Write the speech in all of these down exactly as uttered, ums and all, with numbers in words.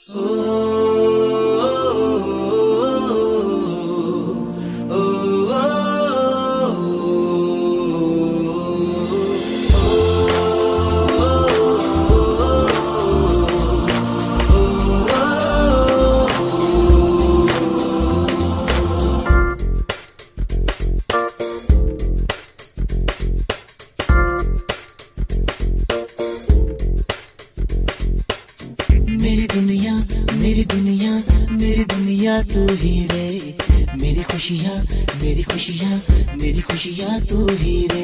मेरी दुनिया मेरी दुनिया मेरी दुनिया तू ही रे, मेरी खुशियाँ मेरी खुशियाँ मेरी खुशियाँ तू ही रे।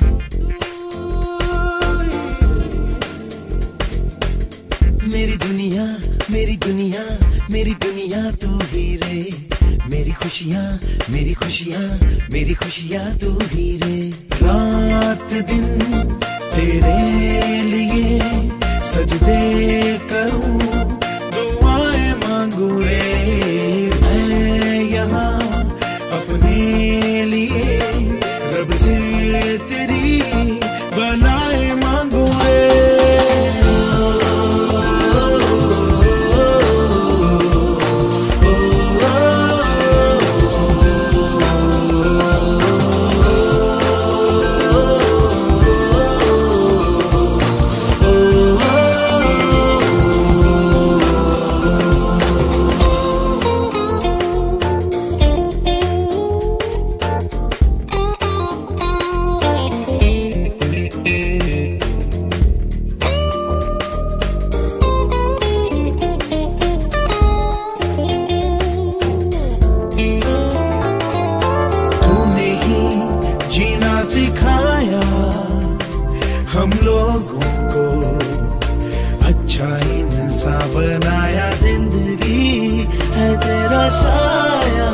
मेरी दुनिया मेरी दुनिया मेरी दुनिया तू ही रे, मेरी खुशियाँ मेरी खुशियाँ मेरी खुशियाँ तू ही रे। रात दिन तेरे लिए सजदे करूं, दुआएं मांगू रे, मैं यहाँ अपने लिए रब से तेरी भलाएं मांगू रे। सिखाया हम लोगों को, अच्छा इंसान बनाया, जिंदगी है तेरा साया,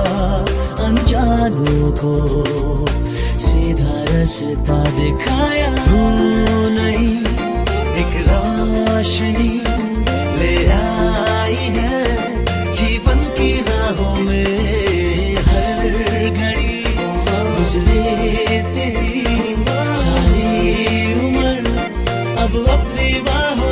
अनजानों को सीधा रास्ता दिखाया। तू नहीं एक रोशनी ले आई है जीवन की राहों में, हर घड़ी गुजरे तेरी सारी उम्र अब अपनी बाहों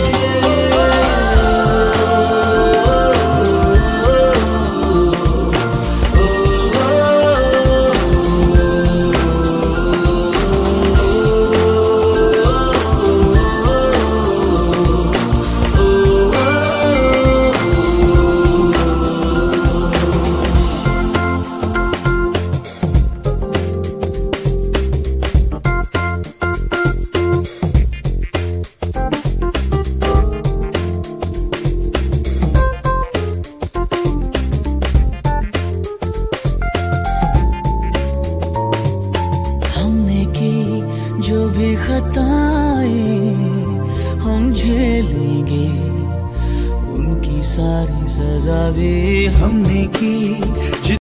जो भी खताएं हम झेलेंगे, उनकी सारी सजा भी हमने की।